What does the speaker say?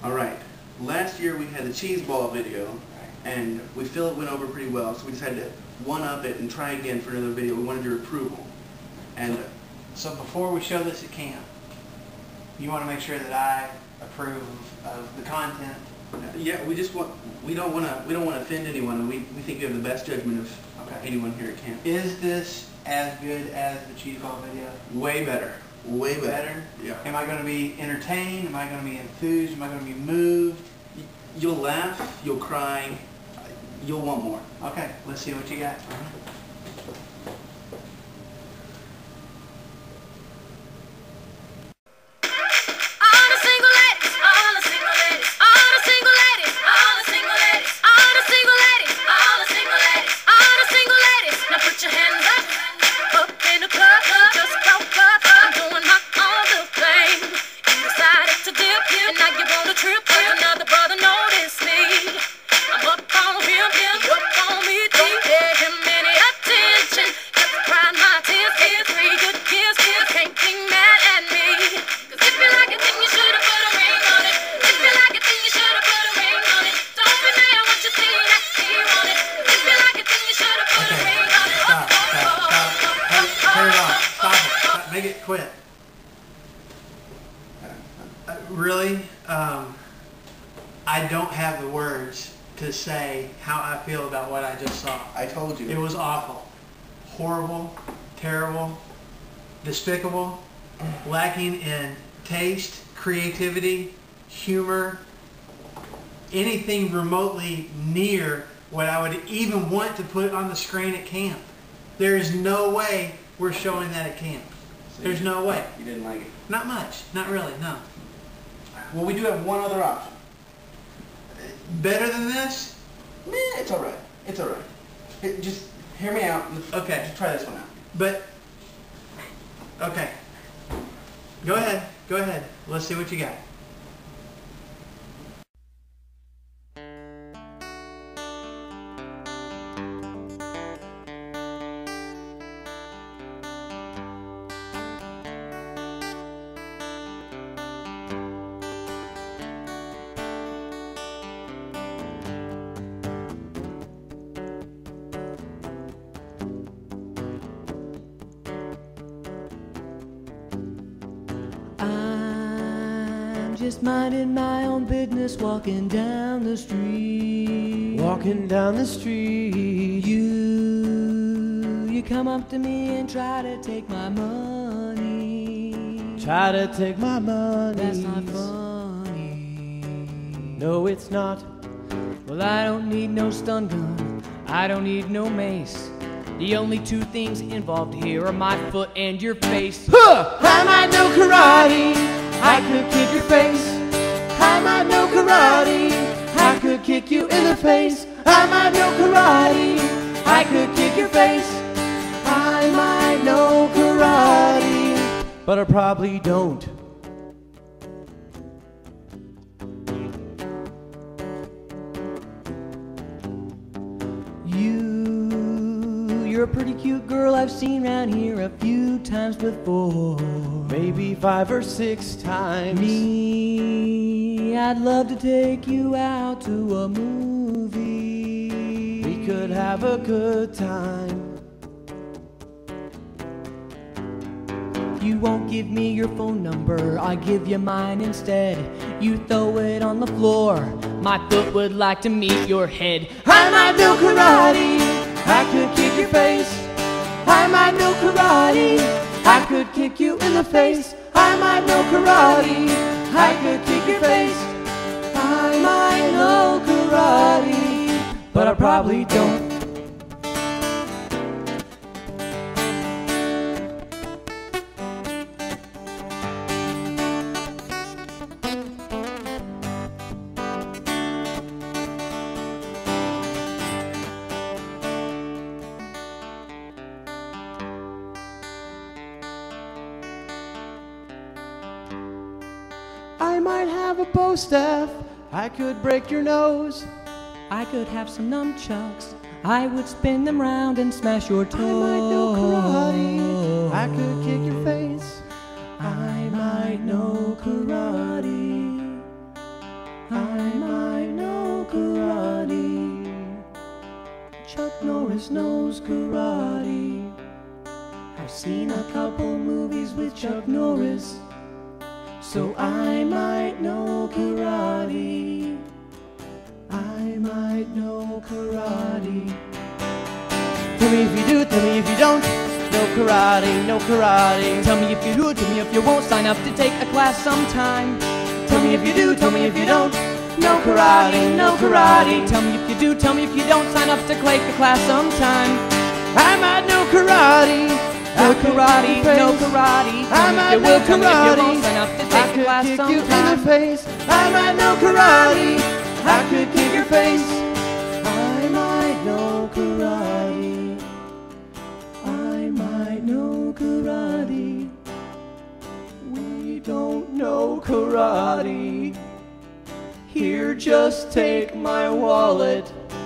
Alright, last year we had the cheese ball video, and we feel it went over pretty well, so we decided to one-up it and try again for another video. We wanted your approval. And so before we show this at camp, you want to make sure that I approve of the content. yeah, we don't want to offend anyone, and we think you have the best judgment of anyone here at camp. Is this as good as the cheese ball video? Way better. Way better. Yeah. Am I going to be entertained? Am I going to be enthused? Am I going to be moved? You'll laugh, you'll cry, you'll want more. Okay, let's see what you got. Make it quit. Really? I don't have the words to say how I feel about what I just saw. I told you. It was awful. Horrible, terrible, despicable, lacking in taste, creativity, humor, anything remotely near what I would even want to put on the screen at camp. There is no way we're showing that at camp. So there's no way. You didn't like it? Not much. Not really, no. Well, we do have one other option. Better than this? Meh, it's alright. It's alright. Just hear me out. Okay. Just try this one out. But, okay. Go ahead. Go ahead. Let's see what you got. I'm just minding my own business, walking down the street. Walking down the street. You come up to me and try to take my money. Try to take my money. That's not funny. No, it's not. Well, I don't need no stun gun. I don't need no mace. The only two things involved here are my foot and your face. Huh! I might know karate. I could kick your face. I might know karate. I could kick you in the face. I might know karate. I could kick your face. I might know karate, but I probably don't. You're a pretty cute girl I've seen around here a few times before. Maybe 5 or 6 times. Me, I'd love to take you out to a movie. We could have a good time. You won't give me your phone number, I give you mine instead. You throw it on the floor, my foot would like to meet your head. I might know karate. I could kick your face. I might know karate. I could kick you in the face. I might know karate. I could kick your face. I might know karate, but I probably don't. I might have a bow staff. I could break your nose. I could have some nunchucks. I would spin them round and smash your toe. I might know karate. I could kick your face. I might know karate. knows karate. I've seen a couple movies with Chuck Norris, so I might know karate. I might know karate. Tell me if you do, tell me if you don't. No karate, no karate. Tell me if you do, tell me if you won't. Sign up to take a class sometime. Tell me if you do, tell me if you don't. No karate, no karate. Tell me if you do, tell me if you don't. Sign up to take a class sometime. I might know karate. No karate, no karate. I might know Tell me if you won't. karate. Sign up to I take a could class kick you in the sometime. face. I might know karate. I could kick your face. I might know karate. I might know karate. We don't know karate. Here, just take my wallet.